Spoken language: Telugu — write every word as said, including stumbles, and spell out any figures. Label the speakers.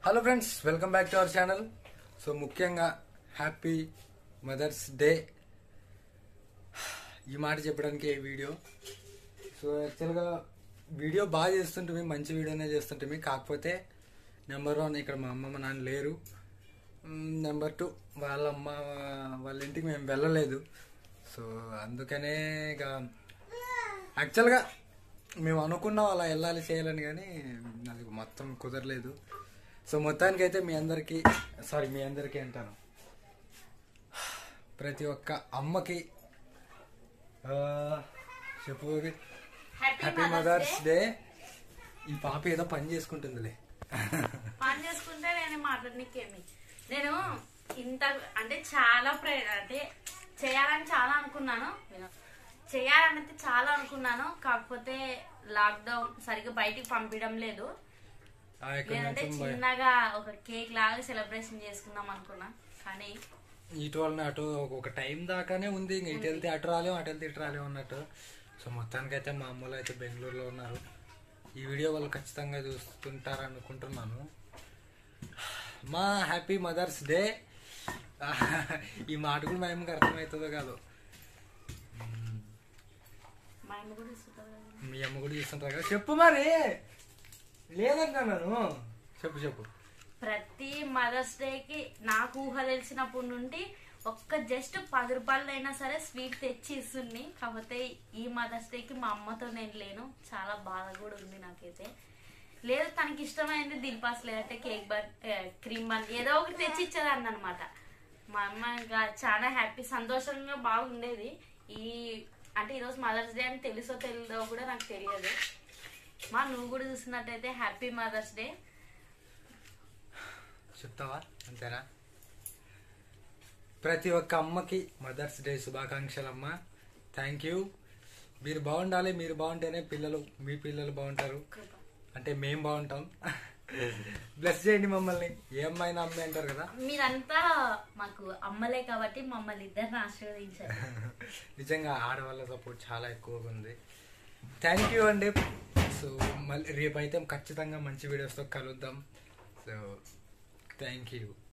Speaker 1: Hello friends, welcome back to our channel. So ముఖ్యంగా హ్యాపీ మదర్స్ డే ఈ మాట చెప్పడానికి ఈ వీడియో. సో యాక్చువల్గా వీడియో బాగా చేస్తుంటే మంచి వీడియోనే చేస్తుంటే, కాకపోతే నెంబర్ వన్ ఇక్కడ మా అమ్మమ్మ నాన్న లేరు, నెంబర్ టూ వాళ్ళ అమ్మ వాళ్ళ ఇంటికి మేము వెళ్ళలేదు. సో అందుకనే ఇక యాక్చువల్గా మేము అనుకున్నాం అలా వెళ్ళాలి చేయాలని, కానీ అది మొత్తం కుదరలేదు. సో మొత్తానికి అయితే మీ అందరికీ సారీ మీ అందరికీ అంటాను ప్రతి ఒక్క అమ్మకి చెప్పు హ్యాపీ మదర్స్ డే. ఈ పాప ఏదో పని చేసుకుంటుందిలే.
Speaker 2: పని చేసుకుంటే నేను మాట్లాడనికేమి నేను ఇంత అంటే చాలా ప్రే అంటే చేయాలని చాలా అనుకున్నాను చేయాలని చాలా అనుకున్నాను కాకపోతే లాక్డౌన్ సరిగ్గా బయటికి పంపించడం లేదు. లేదంటే చిన్నగా ఒక కేక్ లాగా సెలబ్రేషన్ చేసుకుందాం అనుకున్నా, కానీ
Speaker 1: ఇటు వాళ్ళని అటు ఒక టైం దాకానే ఉంది. ఇంక ఇటు వెళ్తే అటు రాలేము, అటు వెళ్తే ఇటు రాలేము అన్నట్టు. సో మొత్తానికి అయితే మా అమ్మలు అయితే బెంగళూరులో ఉన్నారు. ఈ వీడియో వాళ్ళు ఖచ్చితంగా చూస్తుంటారు అనుకుంటున్నాను. మా హ్యాపీ మదర్స్ డే. ఈ మాట కూడా మా అమ్మకి అర్థమవుతుందో కాదు. మీ అమ్మ కూడా చూస్తుంటారు కదా. చెప్పు మరి, లేదన్నాను. చెప్పు చెప్పు
Speaker 2: ప్రతి మదర్స్ డేకి నాకు ఊహ తెలిసినప్పటి నుండి ఒక్క జస్ట్ పది రూపాయలు అయినా సరే స్వీట్ తెచ్చి ఇస్తుంది. కాకపోతే ఈ మదర్స్ డేకి మా అమ్మతో నేను లేను, చాలా బాధ కూడా ఉంది నాకైతే. లేదు తనకి ఇష్టమైంది దిల్పాస్ లేదంటే కేక్ బన్ క్రీమ్ బన్ ఏదో ఒకటి తెచ్చి ఇచ్చేదాన్ని అనమాట. మా అమ్మ ఇంకా చాలా హ్యాపీ సంతోషంగా బాగుండేది. ఈ అంటే ఈరోజు మదర్స్ డే అని తెలుసో తెలియదో కూడా నాకు తెలియదు. మా నువ్వు కూడా చూస్తున్నట్టయితే హ్యాపీ మదర్స్ డే
Speaker 1: చెప్తావా? అంతేనా? ప్రతి ఒక్క అమ్మకి మదర్స్ డే శుభాకాంక్షలు అమ్మ. Thank you. మీరు బాగుండాలి, మీరు బాగుంటేనే పిల్లలు మీ పిల్లలు బాగుంటారు, అంటే మేం బాగుంటాం. బ్లెస్ చేయండి మమ్మల్ని. ఏ అమ్మాయినా అమ్మాయి అంటారు కదా,
Speaker 2: మీరంతా మాకు అమ్మలే కాబట్టి మమ్మల్ని ఇద్దరిని ఆశీర్వదించారు.
Speaker 1: నిజంగా ఆడవాళ్ళ సపోర్ట్ చాలా ఎక్కువగా ఉంది. థ్యాంక్ యూ అండి. సో మళ్ళీ రేపు అయితే ఖచ్చితంగా మంచి వీడియోస్తో కలుద్దాం. So thank you.